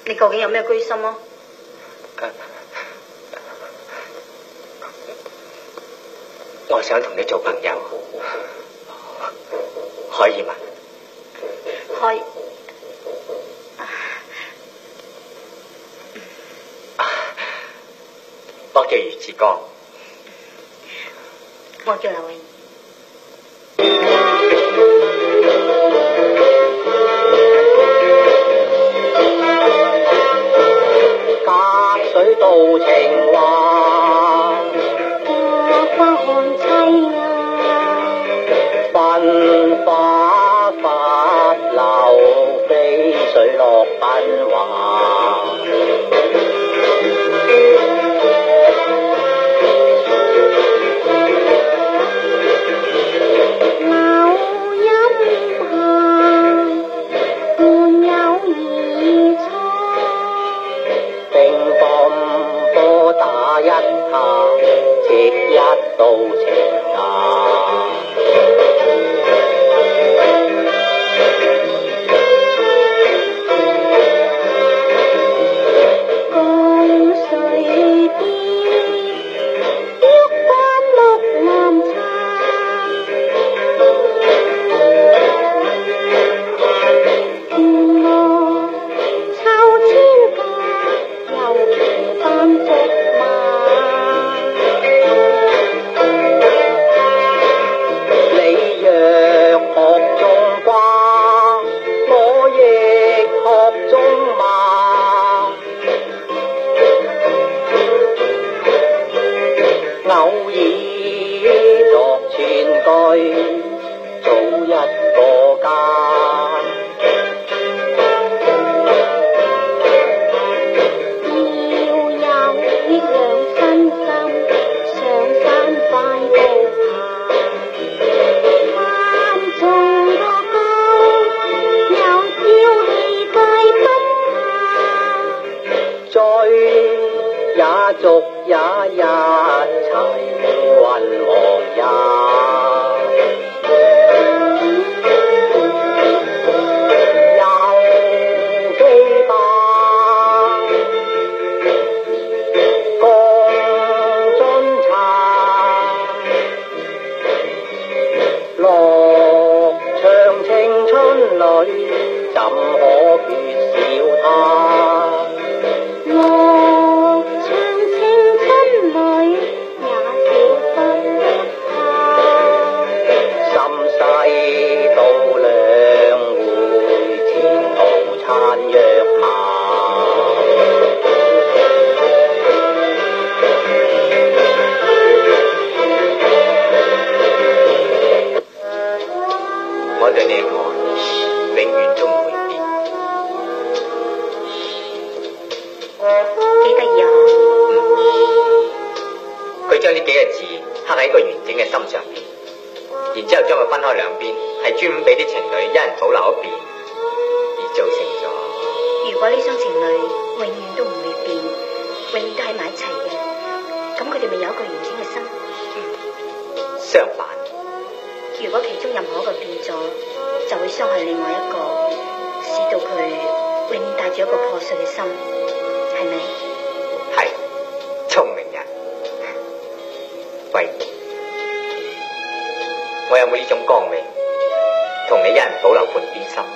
你究竟有咩居心啊？ 我想同你做朋友，可以嗎？ 可以。 我叫余志剛。 我叫劉穎。 隔水道情話， 花看凄啊， 分花發流，飛水落奔華。打一下，接一道情啊！ 江水邊，玉關木蘭茶，願我抽千架，又騎翻竹馬。 你若學種瓜，我亦學種馬。偶爾作串句，組一個家。 要有力量身心，上山快步爬，山中個高，有朝氣計不下。 追也逐也一齊雲和也。又飛吧，共樽茶，樂長青春裏，怎可缺少他？ 樂唱青春裏，也少不得他。 心細到兩會，前途燦若霞。我對你愛永遠都唔會變。 幾得意啊！ 佢將呢幾個字刻喺個完整嘅心上邊，然之後將佢分開兩邊，係專門俾啲情侶一人保留一邊，而造成咗。 如果呢雙情侶永遠都唔會變，永遠都喺埋一齊嘅，咁佢哋咪有一個完整嘅心。 相反， 如果其中任何一個變咗，就會傷害另外一個，使到佢永遠帶住一個破碎嘅心，係咪？ 係聰明人。喂，我有冇呢種光榮，同你一人保留半邊心？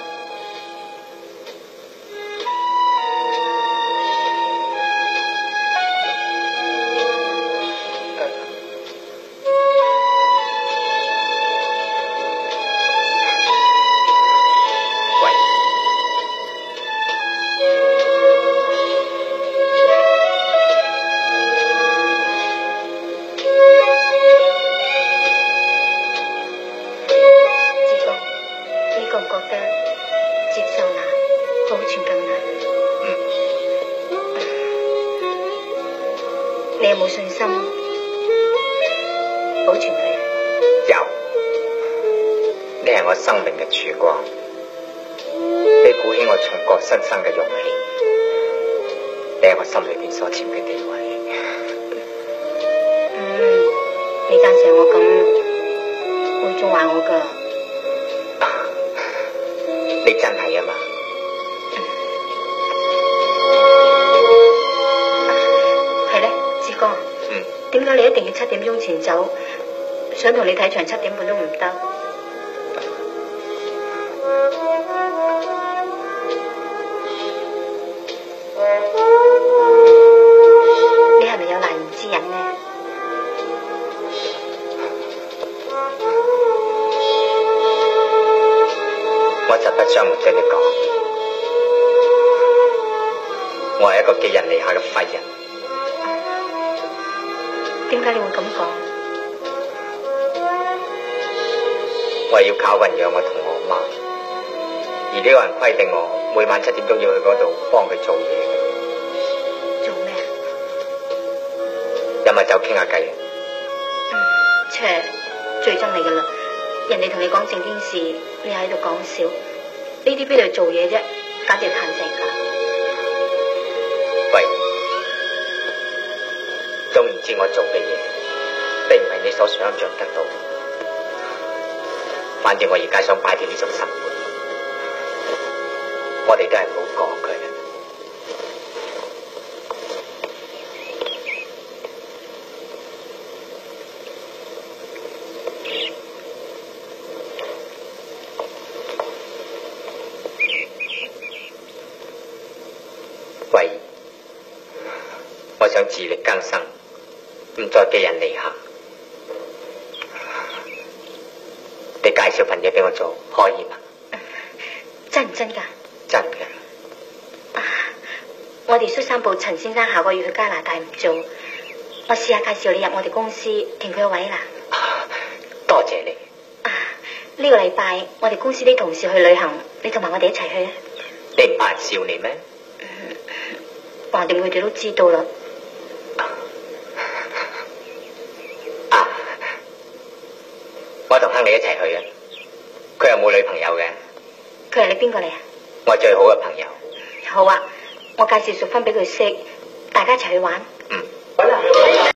你有冇信心保存佢？ 有，你係我生命嘅曙光，你鼓起我重過新生嘅勇氣，你係我心裏邊所佔嘅地位。 你贊成我咁會縱壞我噶？ 你真係啊嘛？ 點解你一定要7點鐘前走？想同你睇場7點半都唔得。你係咪有難言之隱呢？ 我實不相瞞對你講，我係一個寄人籬下嘅廢人。 點解你會咁講？ 我係要靠運養我同我媽，而呢個人規定我每晚7點鐘要去嗰度幫佢做嘢嘅。 做咩啊？ 飲下酒傾下偈。 最憎你噶啦！人哋同你講正經事，你喺度講笑，呢啲邊度做嘢啫？簡直嘆世界。 喂，總言之，我做嘅嘢並唔係你所想象得到。反正我而家想擺脫呢種生活，我哋都係唔好講佢啦。喂，我想自力更生，唔再寄人籬下。你介紹份嘢俾我做，可以嗎？ 真唔真㗎？ 真嘅。 我哋蘇三部陳先生下個月去加拿大唔做，我試下介紹你入我哋公司填佢個位啦。 多謝你。 呢個禮拜我哋公司啲同事去旅行，你同埋我哋一齊去啊？ 你唔怕人笑你咩？ 橫掂佢哋都知道啦。 我同亨利一齊去啊！佢又冇女朋友嘅。 佢係你邊個嚟啊？ 我最好嘅朋友。 好啊，我介紹淑芬俾佢識，大家一齊去玩。